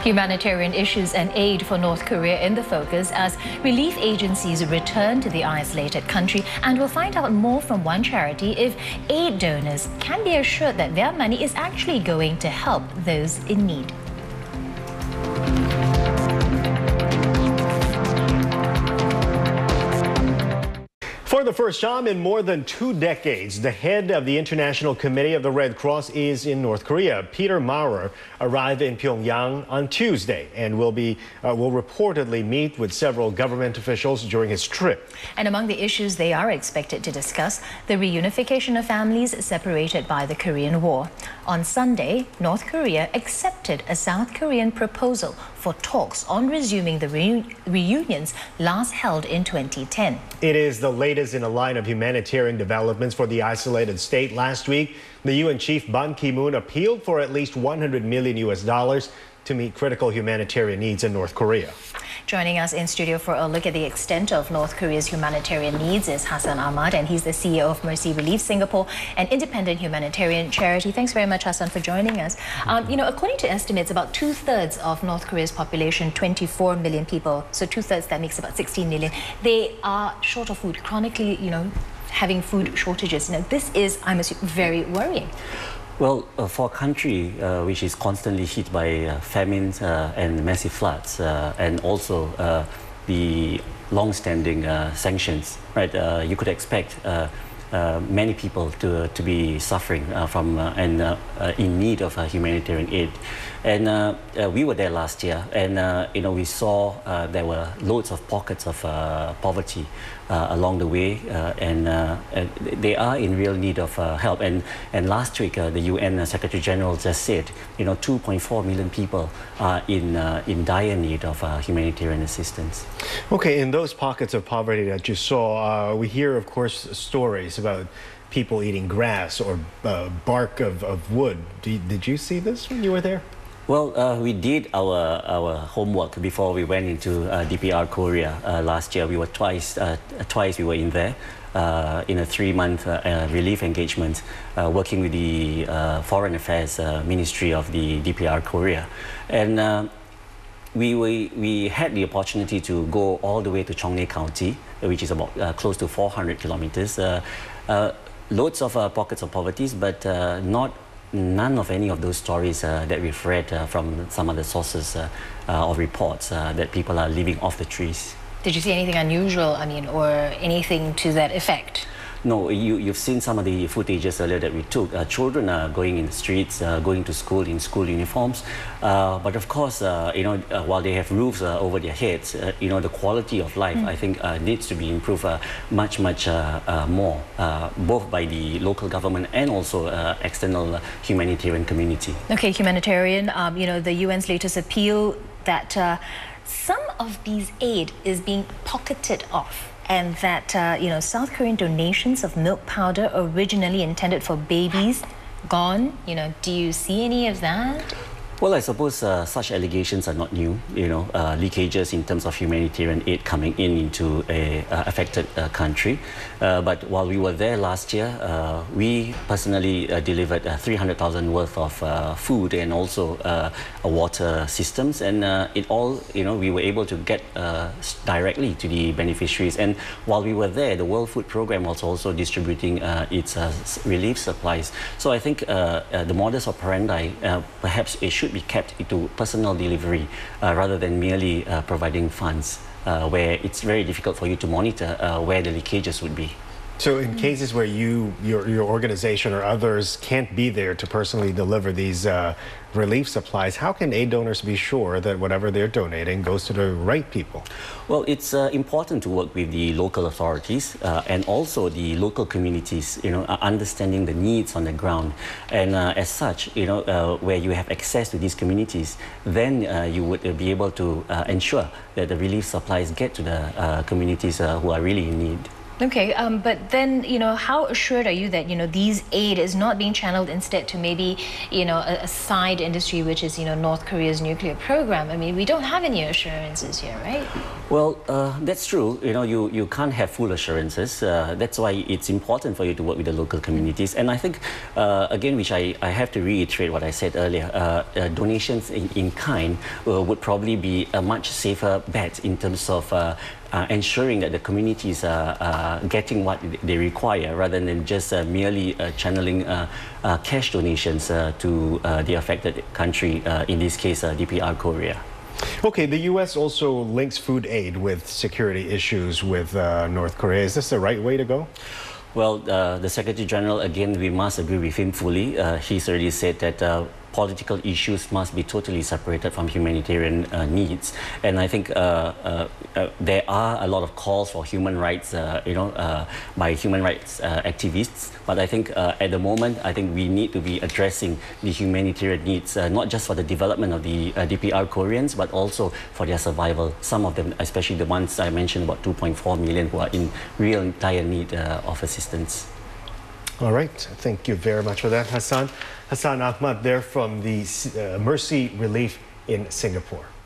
Humanitarian issues and aid for North Korea in the focus as relief agencies return to the isolated country, and we'll find out more from one charity if aid donors can be assured that their money is actually going to help those in need. For the first time in more than 2 decades, the head of the International Committee of the Red Cross is in North Korea. Peter Maurer arrived in Pyongyang on Tuesday and will reportedly meet with several government officials during his trip. And among the issues they are expected to discuss, the reunification of families separated by the Korean War. On Sunday, North Korea accepted a South Korean proposal for talks on resuming the reunions last held in 2010. It is the latest in a line of humanitarian developments for the isolated state. Last week, the UN chief Ban Ki-moon appealed for at least $100 million to meet critical humanitarian needs in North Korea. Joining us in studio for a look at the extent of North Korea's humanitarian needs is Hassan Ahmad, and he's the CEO of Mercy Relief Singapore, an independent humanitarian charity. Thanks very much, Hassan, for joining us. According to estimates, about 2/3 of North Korea's population, 24 million people, so 2/3, that makes about 16 million, they are short of food, chronically, having food shortages. Now, this is, I must say, very worrying. Well, for a country which is constantly hit by famines and massive floods, and also the long-standing sanctions, right? You could expect many people to be suffering from and in need of humanitarian aid. And we were there last year, and we saw there were loads of pockets of poverty along the way, and they are in real need of help. And last week, the UN Secretary General just said, 2.4 million people are in dire need of humanitarian assistance. Okay, in those pockets of poverty that you saw, we hear, of course, stories about people eating grass or bark of wood. Did you see this when you were there? Well, we did our homework before we went into DPR Korea last year. We were twice we were in there in a 3-month relief engagement, working with the Foreign Affairs Ministry of the DPR Korea. And we had the opportunity to go all the way to Cheongnae County, which is about close to 400 kilometers. Loads of pockets of poverty, but none of any of those stories that we've read from some other sources or reports that people are living off the trees. Did you see anything unusual, or anything to that effect? No, you've seen some of the footages earlier that we took. Children are going in the streets, going to school in school uniforms. But of course, while they have roofs over their heads, the quality of life, I think, needs to be improved much more, both by the local government and also external humanitarian community. Okay, humanitarian, the UN's latest appeal that some of these aid is being pocketed off, and that, South Korean donations of milk powder originally intended for babies gone. Do you see any of that? Well, I suppose such allegations are not new, leakages in terms of humanitarian aid coming into a affected country. But while we were there last year, we personally delivered 300,000 worth of food and also water systems. And it all, we were able to get directly to the beneficiaries. And while we were there, the World Food Programme was also distributing its relief supplies. So I think the modus operandi, perhaps it should be kept into personal delivery rather than merely providing funds where it's very difficult for you to monitor where the leakages would be. So in cases where your organization or others can't be there to personally deliver these relief supplies, how can aid donors be sure that whatever they're donating goes to the right people? Well, it's important to work with the local authorities and also the local communities, understanding the needs on the ground. And as such, where you have access to these communities, then you would be able to ensure that the relief supplies get to the communities who are really in need. Okay, but then, how assured are you that, these aid is not being channeled instead to maybe, a side industry, which is, North Korea's nuclear program? I mean, we don't have any assurances here, right? Well, that's true. You can't have full assurances. That's why it's important for you to work with the local communities. And I think, again, which I have to reiterate what I said earlier, donations in kind would probably be a much safer bet in terms of ensuring that the communities are getting what they require rather than just merely channeling cash donations to the affected country, in this case, DPR Korea. Okay, the U.S. also links food aid with security issues with North Korea. Is this the right way to go? Well, the Secretary General, again, we must agree with him fully. He's already said that political issues must be totally separated from humanitarian needs. And I think there are a lot of calls for human rights, by human rights activists. But I think at the moment, I think we need to be addressing the humanitarian needs, not just for the development of the DPR Koreans, but also for their survival. Some of them, especially the ones I mentioned, about 2.4 million who are in real dire need of assistance. All right, thank you very much for that, Hassan. Hassan Ahmad there from the Mercy Relief in Singapore.